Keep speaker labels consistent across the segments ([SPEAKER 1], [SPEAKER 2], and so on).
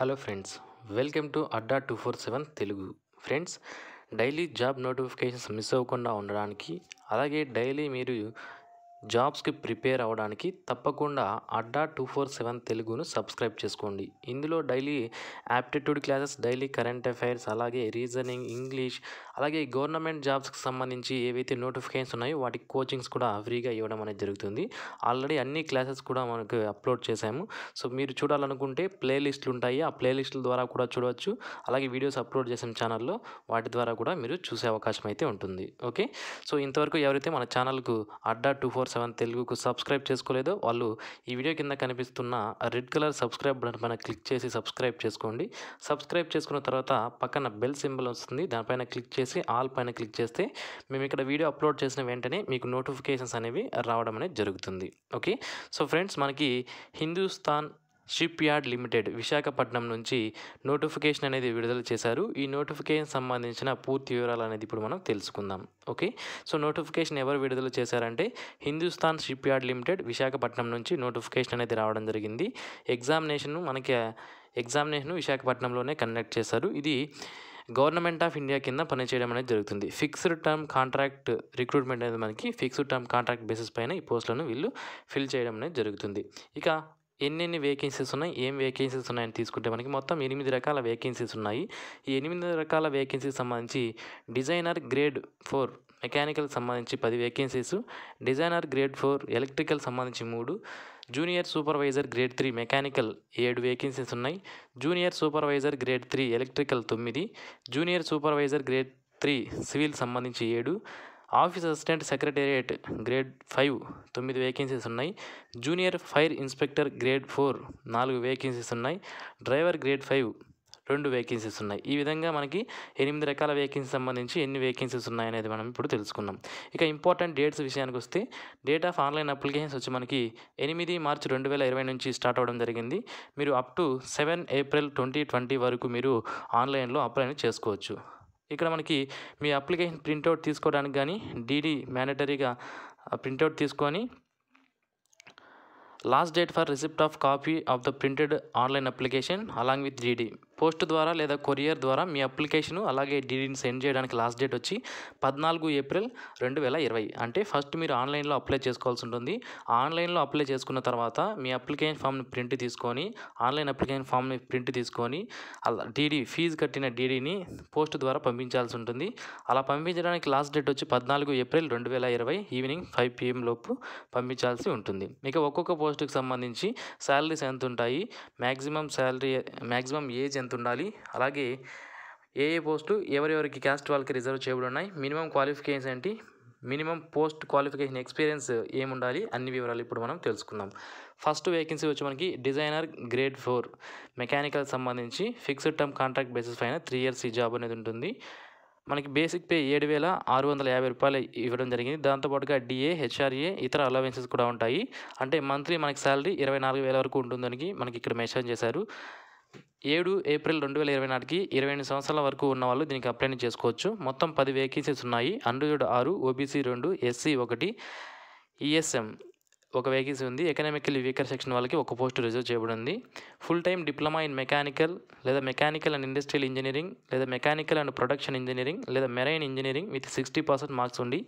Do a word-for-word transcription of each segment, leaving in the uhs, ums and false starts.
[SPEAKER 1] Hello friends, welcome to Adda two four seven Telugu. Friends, daily job notifications miss అవ్వకుండా ఉండడానికి, అలాగే daily మీరు జాబ్స్కి ప్రిపేర్ అవ్వడానికి తప్పకుండా అడ్డా టూ ఫోర్ సెవెన్ తెలుగును సబ్స్క్రైబ్ చేసుకోండి. ఇందులో daily aptitude classes, daily current affairs, అలాగే రీజనింగ్, ఇంగ్లీష్, అలాగే గవర్నమెంట్ జాబ్స్కి సంబంధించి ఏవైతే నోటిఫికేషన్స్ ఉన్నాయో వాటి కోచింగ్స్ కూడా ఫ్రీగా ఇవ్వడం అనేది జరుగుతుంది. ఆల్రెడీ అన్ని క్లాసెస్ కూడా మనకు అప్లోడ్ చేశాము. సో మీరు చూడాలనుకుంటే ప్లేలిస్టులు ఉంటాయి, ఆ ప్లేలిస్టుల ద్వారా కూడా చూడవచ్చు. అలాగే వీడియోస్ అప్లోడ్ చేసిన ఛానల్లో వాటి ద్వారా కూడా మీరు చూసే అవకాశం అయితే ఉంటుంది. ఓకే, సో ఇంతవరకు ఎవరైతే మన ఛానల్కు అడ్డా టూ ఫోర్ సెవెన్ తెలుగుకు సబ్స్క్రైబ్ చేసుకోలేదో వాళ్ళు ఈ వీడియో కింద కనిపిస్తున్న రెడ్ కలర్ సబ్స్క్రైబ్ బటన్ పైన క్లిక్ చేసి సబ్స్క్రైబ్ చేసుకోండి. సబ్స్క్రైబ్ చేసుకున్న తర్వాత పక్కన బెల్ సింబల్ వస్తుంది, దానిపైన క్లిక్ చేసి ఆల్ పైన క్లిక్ చేస్తే మేము ఇక్కడ వీడియో అప్లోడ్ చేసిన వెంటనే మీకు నోటిఫికేషన్స్ అనేవి రావడం అనేది జరుగుతుంది. ఓకే, సో ఫ్రెండ్స్, మనకి Hindustan shipyard limited Visakhapatnam నుంచి నోటిఫికేషన్ అనేది విడుదల చేశారు. ఈ నోటిఫికేషన్ సంబంధించిన పూర్తి వివరాలు అనేది ఇప్పుడు మనం తెలుసుకుందాం. ఓకే, సో నోటిఫికేషన్ ఎవరు విడుదల చేశారంటే Hindustan shipyard limited Visakhapatnam నుంచి నోటిఫికేషన్ అనేది రావడం జరిగింది. ఎగ్జామినేషన్ మనకి ఎగ్జామినేషన్ విశాఖపట్నంలోనే కండక్ట్ చేశారు. ఇది గవర్నమెంట్ ఆఫ్ ఇండియా కింద పనిచేయడం అనేది జరుగుతుంది. ఫిక్స్డ్ టర్మ్ కాంట్రాక్ట్ రిక్రూట్మెంట్ అనేది మనకి ఫిక్స్డ్ టర్మ్ కాంట్రాక్ట్ బేసిస్ పైన ఈ పోస్టులను వీళ్ళు ఫిల్ చేయడం అనేది జరుగుతుంది. ఇక ఎన్నెన్ని వేకెన్సీస్ ఉన్నాయి, ఏం వేకెన్సీస్ ఉన్నాయని తీసుకుంటే మనకి మొత్తం ఎనిమిది రకాల వేకెన్సీస్ ఉన్నాయి. ఈ ఎనిమిది రకాల వేకెన్సీస్ సంబంధించి డిజైనర్ గ్రేడ్ ఫోర్ మెకానికల్ సంబంధించి పది vacancies, designer grade four electrical సంబంధించి మూడు, junior supervisor grade three mechanical ఏడు వేకెన్సీస్ ఉన్నాయి, junior supervisor grade three electrical తొమ్మిది, junior supervisor grade three civil సంబంధించి ఏడు, office assistant secretariat grade five తొమ్మిది వేకెన్సీస్ ఉన్నాయి, junior fire inspector grade four నాలుగు వేకెన్సీస్ ఉన్నాయి, డ్రైవర్ గ్రేడ్ ఫైవ్ రెండు వేకెన్సీస్ ఉన్నాయి. ఈ విధంగా మనకి ఎనిమిది రకాల వేకెన్సీ సంబంధించి ఎన్ని వేకెన్సీస్ ఉన్నాయనేది మనం ఇప్పుడు తెలుసుకుందాం. ఇక ఇంపార్టెంట్ డేట్స్ విషయానికి వస్తే డేట్ ఆఫ్ ఆన్లైన్ అప్లికేషన్స్ వచ్చి మనకి ఎనిమిది మార్చి రెండు వేల ఇరవై నుంచి స్టార్ట్ అవ్వడం జరిగింది. మీరు up to seven April twenty twenty వరకు మీరు ఆన్లైన్లో అప్లై చేసుకోవచ్చు. ఇక్కడ మనకి మీ అప్లికేషన్ ప్రింట్అవుట్ తీసుకోవడానికి కానీ డీడీ మ్యాండటరీగా ప్రింట్అవుట్ తీసుకొని last date for receipt of copy of the printed online application along with DD post ద్వారా లేదా కొరియర్ ద్వారా మీ అప్లికేషను అలాగే డీడీని సెండ్ చేయడానికి లాస్ట్ డేట్ వచ్చి పద్నాలుగు ఏప్రిల్ రెండు వేల ఇరవై. అంటే ఫస్ట్ మీరు ఆన్లైన్లో అప్లై చేసుకోవాల్సి ఉంటుంది. ఆన్లైన్లో అప్లై చేసుకున్న తర్వాత మీ అప్లికేషన్ ఫామ్ని ప్రింట్ తీసుకొని ఆన్లైన్ అప్లికేషన్ ఫామ్ని ప్రింట్ తీసుకొని అలా డీడీ ఫీజు కట్టిన డీడీని పోస్ట్ ద్వారా పంపించాల్సి ఉంటుంది. అలా పంపించడానికి లాస్ట్ డేట్ వచ్చి పద్నాలుగు ఏప్రిల్ రెండు వేల ఇరవై ఈవినింగ్ ఫైవ్ పిఎం లోపు పంపించాల్సి ఉంటుంది. ఇక ఒక్కొక్క పోస్టుకి సంబంధించి శాలరీస్ ఎంత ఉంటాయి, మ్యాక్సిమం శాలరీ మ్యాక్సిమం ఏజ్ ఎంత ఉండాలి, అలాగే ఏ ఏ పోస్టు ఎవరెవరికి క్యాస్ట్ వాళ్ళకి రిజర్వ్ చేయబడి ఉన్నాయి, మినిమం క్వాలిఫికేషన్స్ ఏంటి, మినిమం పోస్ట్ క్వాలిఫికేషన్ ఎక్స్పీరియన్స్ ఏముండాలి, అన్ని వివరాలు ఇప్పుడు మనం తెలుసుకుందాం. ఫస్ట్ వేకెన్సీ వచ్చి మనకి డిజైనర్ గ్రేడ్ ఫోర్ మెకానికల్ సంబంధించి ఫిక్స్డ్ టర్మ్ కాంట్రాక్ట్ బేసిస్ పైన త్రీ ఇయర్స్ ఈ జాబ్ అనేది ఉంటుంది. మనకి బేసిక్ పే ఏడు వేల ఆరు వందల యాభై రూపాయలు ఇవ్వడం జరిగింది. దాంతోపాటుగా డిఏ, హెచ్ఆర్ఏ, ఇతర అలవెన్సెస్ కూడా ఉంటాయి. అంటే మంత్లీ మనకి శాలరీ ఇరవై నాలుగు వేల వరకు ఉంటుందని మనకి ఇక్కడ మెన్షన్ చేశారు. ఏడు ఏప్రిల్ రెండు వేల ఇరవై నాటికి ఇరవై ఎనిమిది సంవత్సరాల వరకు ఉన్న వాళ్ళు దీనికి అప్లై చేసుకోవచ్చు. మొత్తం పది వేకెన్సీస్ ఉన్నాయి. అన్రిజర్వ్డ్ ఆరు, ఓబీసీ రెండు, ఎస్సీ ఒకటి, ఈఎస్ఎం ఒక వేకెన్సీ ఉంది. ఎకనామికల్లీ వీకర్ సెక్షన్ వాళ్ళకి ఒక పోస్ట్ రిజర్వ్ చేయబడి ఉంది. Full time diploma in mechanical లేదా మెకానికల్ అండ్ ఇండస్ట్రియల్ ఇంజనీరింగ్ లేదా మెకానికల్ అండ్ ప్రొడక్షన్ ఇంజనీరింగ్ లేదా marine engineering with sixty percent marks ఉండి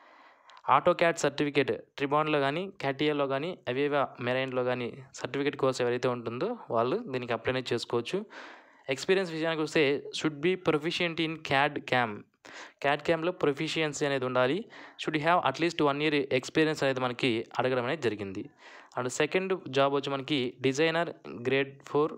[SPEAKER 1] ఆటో క్యాడ్ సర్టిఫికేట్ ట్రిబాన్లో కానీ క్యాటియాలో కానీ అవేవా మెరైన్లో కానీ సర్టిఫికేట్ కోర్స్ ఎవరైతే ఉంటుందో వాళ్ళు దీనికి అప్లై చేసుకోవచ్చు. ఎక్స్పీరియన్స్ విషయానికి వస్తే should be proficient in CAD CAM CAD క్యామ్లో ప్రొఫిషియన్సీ అనేది ఉండాలి. Should have at least one year experience అనేది మనకి అడగడం అనేది జరిగింది. అండ్ సెకండ్ జాబ్ వచ్చి మనకి డిజైనర్ గ్రేడ్ ఫోర్.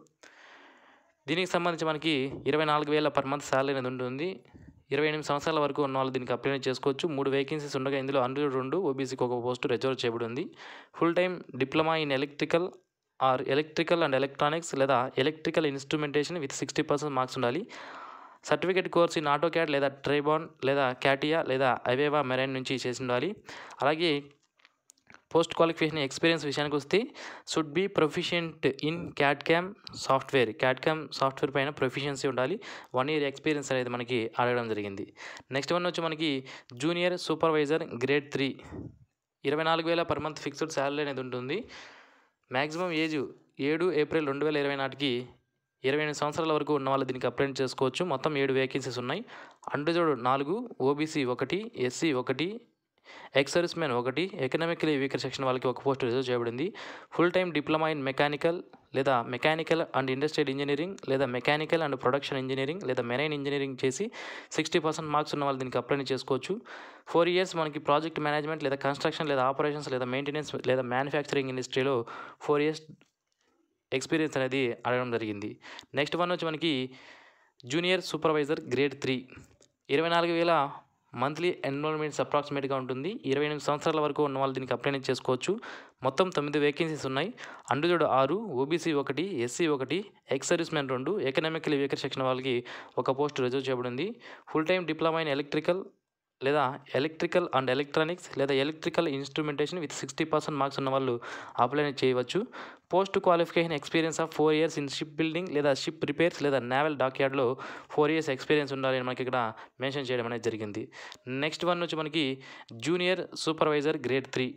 [SPEAKER 1] దీనికి సంబంధించి మనకి ఇరవై నాలుగు వేల పర్ మంత్ శాలరీ అనేది ఉంటుంది. ఇరవై ఎనిమిది సంవత్సరాల వరకు ఉన్న వాళ్ళు దీనికి అప్లై చేసుకోవచ్చు. మూడు వేకెన్సీస్ ఉండగా ఇందులో అన్రిజర్వ్డ్ రెండు, ఓబీసీకి ఒక పోస్ట్ రిజర్వ్ చేయబడి ఉంది. Full time diploma in electrical or electrical and electronics లేదా electrical instrumentation with sixty percent marks ఉండాలి. Certificate course in auto CAD లేదా ట్రైబాన్ లేదా క్యాటియా లేదా అవేవా మెరైన్ నుంచి చేసి ఉండాలి. అలాగే పోస్ట్ క్వాలిఫికేషన్ ఎక్స్పీరియన్స్ విషయానికి వస్తే should be proficient in CAD CAM software CAD CAM software పైన ప్రొఫిషియన్సీ ఉండాలి. వన్ ఇయర్ ఎక్స్పీరియన్స్ అనేది మనకి అడగడం జరిగింది. నెక్స్ట్ వన్ వచ్చి మనకి జూనియర్ సూపర్వైజర్ గ్రేడ్ త్రీ ఇరవై నాలుగు వేల పర్ మంత్ ఫిక్స్డ్ శాలరీ అనేది ఉంటుంది. మ్యాక్సిమం ఏజ్ ఏడు ఏప్రిల్ రెండు వేల ఇరవై నాటికి ఇరవై ఎనిమిది సంవత్సరాల వరకు ఉన్న వాళ్ళు దీనికి అప్లై చేసుకోవచ్చు. మొత్తం ఏడు వేకెన్సీస్ ఉన్నాయి. అండర్జోడ్ నాలుగు, ఓబీసీ ఒకటి, ఎస్సీ ఒకటి, ఎక్స్ సర్వీస్ మ్యాన్ ఒకటి, ఎకనామికలీ వీకర్ సెక్షన్ వాళ్ళకి ఒక పోస్ట్ రిజర్వ్ చేయబడింది. Full time diploma in mechanical లేదా మెకానికల్ అండ్ ఇండస్ట్రియల్ ఇంజనీరింగ్ లేదా మెకానికల్ అండ్ ప్రొడక్షన్ ఇంజనీరింగ్ లేదా మెరైన్ ఇంజనీరింగ్ చేసి సిక్స్టీ పర్సెంట్ మార్క్స్ ఉన్న వాళ్ళు దీనికి అప్లై చేసుకోవచ్చు. ఫోర్ ఇయర్స్ మనకి ప్రాజెక్ట్ మేనేజ్మెంట్ లేదా కన్స్ట్రక్షన్ లేదా ఆపరేషన్స్ లేదా మెయింటెనెన్స్ లేదా మ్యానుఫ్యాక్చరింగ్ ఇండస్ట్రీలో ఫోర్ ఇయర్స్ ఎక్స్పీరియన్స్ అనేది అడగడం జరిగింది. నెక్స్ట్ వన్ వచ్చి మనకి జూనియర్ సూపర్వైజర్ గ్రేడ్ త్రీ ఇరవై నాలుగు వేల మంత్లీ ఎన్రోల్మెంట్స్ అప్రాక్సిమేట్గా ఉంటుంది. ఇరవై ఎనిమిది సంవత్సరాల వరకు ఉన్న వాళ్ళు దీనికి అప్లై చేసుకోవచ్చు. మొత్తం తొమ్మిది వేకెన్సీస్ ఉన్నాయి. అండర్జోడ్ ఆరు, ఓబీసీ ఒకటి, ఎస్సీ ఒకటి, ఎక్స్ సర్వీస్ మ్యాన్ రెండు, ఎకనామికలీ వీకర్ సెక్షన్ వాళ్ళకి ఒక పోస్ట్ రిజర్వ్ చేయబడింది. Full time diploma in electrical లేదా ఎలక్ట్రికల్ అండ్ ఎలక్ట్రానిక్స్ లేదా electrical instrumentation with sixty percent marks ఉన్న వాళ్ళు అప్లై చేయవచ్చు. Post qualification experience of four years in shipbuilding లేదా షిప్ రిపేర్స్ లేదా నేవల్ డాక్యార్డ్లో ఫోర్ ఇయర్స్ ఎక్స్పీరియన్స్ ఉండాలి అని మనకి ఇక్కడ మెన్షన్ చేయడం అనేది జరిగింది. నెక్స్ట్ వన్ వచ్చి మనకి జూనియర్ సూపర్వైజర్ గ్రేడ్ త్రీ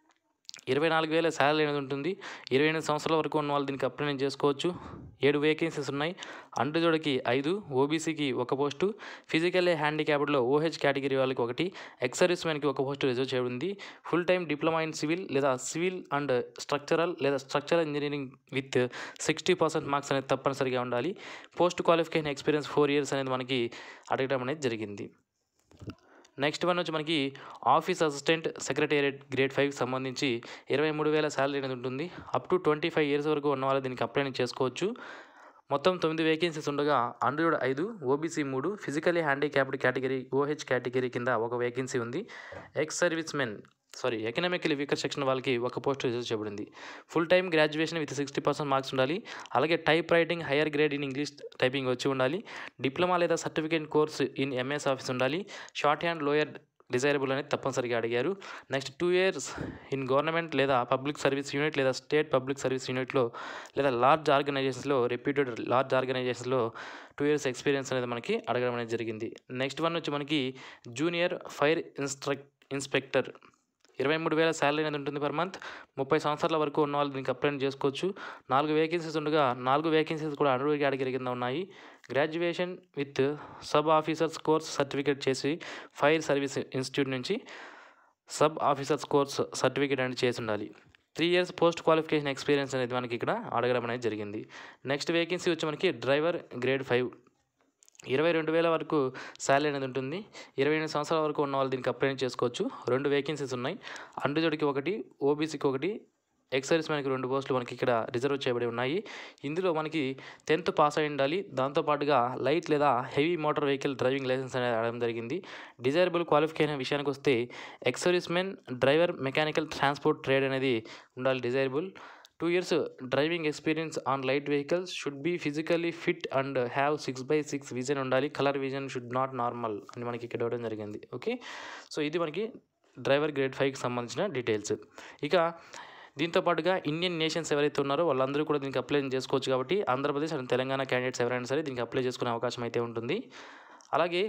[SPEAKER 1] ఇరవై నాలుగు వేల శాలరీ అనేది ఉంటుంది. ఇరవై ఎనిమిది సంవత్సరాల వరకు ఉన్న వాళ్ళు దీనికి అప్లై చేసుకోవచ్చు. ఏడు వేకెన్సీస్ ఉన్నాయి. అండర్జోడ్కి ఐదు, ఓబీసీకి ఒక పోస్టు, ఫిజికల్లీ హ్యాండిక్యాప్డ్లో ఓహెచ్ కేటగిరీ వాళ్ళకి ఒకటి, ఎక్స్ సర్వీస్ మ్యాన్కి ఒక పోస్టు రిజర్వ్ చేయబడింది. Full time diploma in civil లేదా సివిల్ అండ్ స్ట్రక్చరల్ లేదా structural engineering with sixty percent marks అనేది తప్పనిసరిగా ఉండాలి. Post qualification experience four years అనేది మనకి అడగడం అనేది జరిగింది. నెక్స్ట్ వన్ వచ్చి మనకి ఆఫీస్ అసిస్టెంట్ సెక్రటేరియట్ గ్రేడ్ ఫైవ్కి సంబంధించి ఇరవై మూడు వేల శాలరీ అనేది ఉంటుంది. Up to twenty five years వరకు ఉన్న వాళ్ళు దీనికి అప్లై చేసుకోవచ్చు. మొత్తం తొమ్మిది వేకెన్సీస్ ఉండగా అండర్జోడ్ ఐదు, ఓబీసీ మూడు, physically handicapped category OH category కింద ఒక వేకెన్సీ ఉంది. Ex service men sorry economically weaker section వాళ్ళకి ఒక పోస్ట్ రిజర్వ్ చేయబడింది. Full time graduation with sixty percent marks ఉండాలి. అలాగే type writing higher grade in English typing వచ్చి ఉండాలి. డిప్లొమా లేదా certificate course in MS office ఉండాలి. షార్ట్ హ్యాండ్ లోయర్ డిజైరబుల్ అనేది తప్పనిసరిగా అడిగారు. Next two years in government లేదా పబ్లిక్ సర్వీస్ యూనిట్ లేదా స్టేట్ పబ్లిక్ సర్వీస్ యూనిట్లో లేదా లార్జ్ ఆర్గనైజేషన్స్లో రెప్యూటెడ్ లార్జ్ ఆర్గనైజేషన్స్లో టూ ఇయర్స్ ఎక్స్పీరియన్స్ అనేది మనకి అడగడం అనేది జరిగింది. నెక్స్ట్ వన్ వచ్చి మనకి జూనియర్ ఫైర్ ఇన్స్ట్రక్ ఇన్స్పెక్టర్ ఇరవై మూడు వేల శాలరీ అనేది ఉంటుంది పర్ మంత్. ముప్పై సంవత్సరాల వరకు ఉన్న వాళ్ళు దీనికి అప్లై చేసుకోవచ్చు. నాలుగు వేకెన్సీస్ ఉండగా నాలుగు వేకెన్సీస్ కూడా అండర్గ్రేడ్ కేటగిరీ కింద ఉన్నాయి. Graduation with sub officers course certificate చేసి ఫైర్ సర్వీస్ ఇన్స్టిట్యూట్ నుంచి సబ్ ఆఫీసర్స్ కోర్స్ సర్టిఫికేట్ అనేది చేసి ఉండాలి. Three years post qualification experience అనేది మనకి ఇక్కడ అడగడం అనేది జరిగింది. నెక్స్ట్ వేకెన్సీ వచ్చి మనకి డ్రైవర్ గ్రేడ్ ఫైవ్ ఇరవై రెండు వేల వరకు శాలరీ అనేది ఉంటుంది. ఇరవై ఎనిమిది సంవత్సరాల వరకు ఉన్న వాళ్ళు దీనికి అప్లై చేసుకోవచ్చు. రెండు వేకెన్సీస్ ఉన్నాయి. అండర్జోడ్కి ఒకటి, ఓబీసీకి ఒకటి, ఎక్స్ సర్వీస్ మ్యాన్కి రెండు పోస్టులు మనకి ఇక్కడ రిజర్వ్ చేయబడి ఉన్నాయి. ఇందులో మనకి టెన్త్ పాస్ అయి ఉండాలి. దాంతోపాటుగా లైట్ లేదా heavy motor vehicle driving licence అనేది అడగడం జరిగింది. డిజైరబుల్ క్వాలిఫికేషన్ విషయానికి వస్తే ex service man driver mechanical transport trade అనేది ఉండాలి desirable. Two years driving experience on light vehicles should be physically fit and have six by six vision ఉండాలి. Colour vision should not normal అని మనకి ఇక్కడ ఇవ్వడం జరిగింది. ఓకే, సో ఇది మనకి డ్రైవర్ గ్రేడ్ ఫైవ్కి సంబంధించిన డీటెయిల్స్. ఇక దీంతో పాటుగా ఇండియన్ నేషన్స్ ఎవరైతే ఉన్నారో వాళ్ళందరూ కూడా దీనికి అప్లై చేసుకోవచ్చు. కాబట్టి ఆంధ్రప్రదేశ్ అండ్ తెలంగాణ క్యాండిడేట్స్ ఎవరైనా సరే దీనికి అప్లై చేసుకునే అవకాశం అయితే ఉంటుంది. అలాగే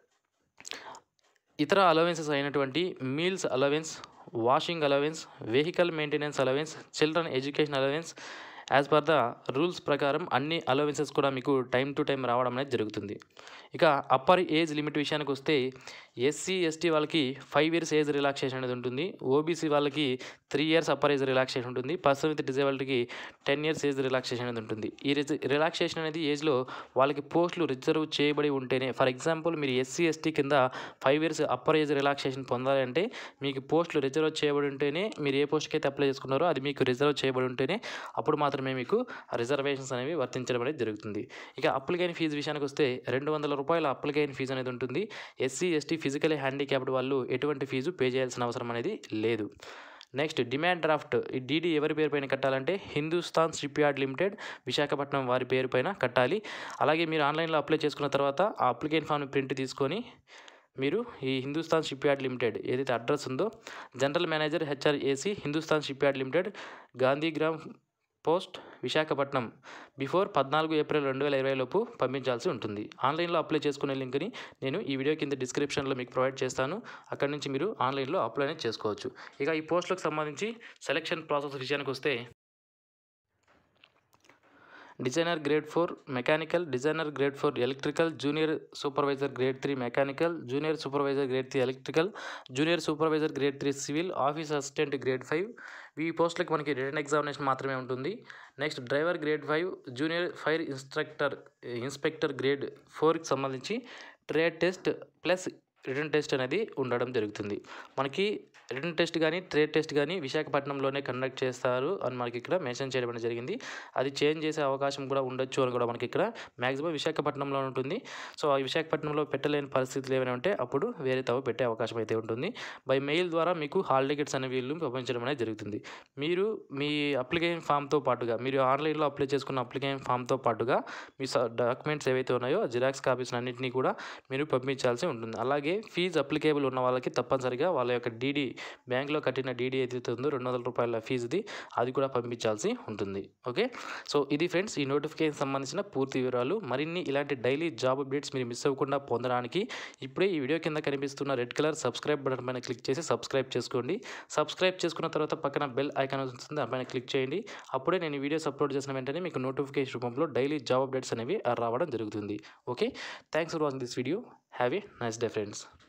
[SPEAKER 1] ఇతర అలవెన్సెస్ అయినటువంటి meals allowance, washing allowance, vehicle maintenance allowance, children education allowance as per the rules ప్రకారం అన్ని అలవెన్సెస్ కూడా మీకు టైం టు టైం రావడం అనేది జరుగుతుంది. ఇక అప్పర్ ఏజ్ లిమిట్ విషయానికి వస్తే ఎస్సీ ఎస్టీ వాళ్ళకి ఫైవ్ ఇయర్స్ ఏజ్ రిలాక్సేషన్ అనేది ఉంటుంది. ఓబీసీ వాళ్ళకి three years upper age relaxation ఉంటుంది. పర్సన్ విత్ డిజేబిలిటీకి టెన్ ఇయర్స్ ఏజ్ రిలాక్సేషన్ అనేది ఉంటుంది. ఈ రిలాక్సేషన్ అనేది ఏజ్లో వాళ్ళకి పోస్టులు రిజర్వ్ చేయబడి ఉంటేనే, ఫర్ ఎగ్జాంపుల్ మీరు ఎస్సీ ఎస్టీ కింద five years upper age relaxation పొందాలంటే మీకు పోస్టులు రిజర్వ్ చేయబడి ఉంటేనే, మీరు ఏ పోస్ట్కి అయితే అప్లై చేసుకున్నారో అది మీకు రిజర్వ్ చేయబడి ఉంటేనే అప్పుడు మాత్రమే మీకు రిజర్వేషన్స్ అనేవి వర్తించడం అనేది జరుగుతుంది. ఇక అప్లికేషన్ ఫీజు విషయానికి వస్తే రెండు వందల రూపాయల అప్లికేషన్ ఫీజు అనేది ఉంటుంది. ఎస్సీ ఎస్టీ ఫిజికలీ హ్యాండిక్యాప్డ్ వాళ్ళు ఎటువంటి ఫీజు పే చేయాల్సిన అవసరం అనేది లేదు. Next demand draft. ఈ డీడీ ఎవరి పేరు పైన కట్టాలంటే Hindustan shipyard limited Visakhapatnam వారి పేరు పైన కట్టాలి. అలాగే మీరు ఆన్లైన్లో అప్లై చేసుకున్న తర్వాత ఆ అప్లికేషన్ ఫామ్ని ప్రింట్ తీసుకొని మీరు ఈ హిందుస్థాన్ షిప్ యార్డ్ లిమిటెడ్ ఏదైతే అడ్రస్ ఉందో general manager HRAC Hindustan shipyard limited Gandhigram post Visakhapatnam before పద్నాలుగు ఏప్రిల్ రెండు వేల ఇరవై లోపు పంపించాల్సి ఉంటుంది. ఆన్లైన్లో అప్లై చేసుకునే లింక్ని నేను ఈ వీడియో కింద డిస్క్రిప్షన్లో మీకు ప్రొవైడ్ చేస్తాను. అక్కడి నుంచి మీరు ఆన్లైన్లో అప్లై చేసుకోవచ్చు. ఇక ఈ పోస్టులకు సంబంధించి సెలక్షన్ ప్రాసెస్ విషయానికి వస్తే designer grade four mechanical, designer grade four electrical, junior supervisor grade three mechanical, junior supervisor grade three electrical, junior supervisor grade three civil, office assistant grade five. ఈ పోస్టులకి మనకి రిటన్ ఎగ్జామినేషన్ మాత్రమే ఉంటుంది. Next driver grade five, junior fire instructor inspector grade ఫోర్కి సంబంధించి trade test plus written test అనేది ఉండడం జరుగుతుంది. మనకి రిటన్ టెస్ట్ కానీ ట్రేడ్ టెస్ట్ కానీ విశాఖపట్నంలోనే కండక్ట్ చేస్తారు అని మనకి ఇక్కడ మెన్షన్ చేయడం జరిగింది. అది చేంజ్ చేసే అవకాశం కూడా ఉండొచ్చు అని కూడా మనకి ఇక్కడ మ్యాక్సిమం విశాఖపట్నంలో ఉంటుంది. సో ఆ విశాఖపట్నంలో పెట్టలేని పరిస్థితులు ఏమైనా ఉంటే అప్పుడు వేరే తవ పెట్టే అవకాశం అయితే ఉంటుంది. బై మెయిల్ ద్వారా మీకు హాల్ టికెట్స్ అనే వీళ్ళు పంపించడం అనేది జరుగుతుంది. మీరు మీ అప్లికేషన్ ఫామ్తో పాటుగా మీరు ఆన్లైన్లో అప్లై చేసుకున్న అప్లికేషన్ ఫామ్తో పాటుగా మీ డాక్యుమెంట్స్ ఏవైతే ఉన్నాయో జిరాక్స్ కాపీస్ అన్నింటినీ కూడా మీరు పంపించాల్సి ఉంటుంది. అలాగే ఫీజు అప్లికేబుల్ ఉన్న వాళ్ళకి తప్పనిసరిగా వాళ్ళ యొక్క డీడీ బ్యాంక్లో కట్టిన డీడీ ఏదైతే ఉందో రెండు వందల రూపాయల ఫీజుది అది కూడా పంపించాల్సి ఉంటుంది. ఓకే, సో ఇది ఫ్రెండ్స్ ఈ నోటిఫికేషన్ సంబంధించిన పూర్తి వివరాలు. మరిన్ని ఇలాంటి డైలీ జాబ్ అప్డేట్స్ మీరు మిస్ అవ్వకుండా పొందడానికి ఇప్పుడే ఈ వీడియో కింద కనిపిస్తున్న రెడ్ కలర్ సబ్స్క్రైబ్ బటన్ పైన క్లిక్ చేసి సబ్స్క్రైబ్ చేసుకోండి. సబ్స్క్రైబ్ చేసుకున్న తర్వాత పక్కన బెల్ ఐకాన్ వస్తుంది, దానిపైన క్లిక్ చేయండి. అప్పుడే నేను వీడియోస్ అప్లోడ్ చేసిన వెంటనే మీకు నోటిఫికేషన్ రూపంలో డైలీ జాబ్ అప్డేట్స్ అనేవి రావడం జరుగుతుంది. Okay, thanks for watching this video. Have a nice day friends.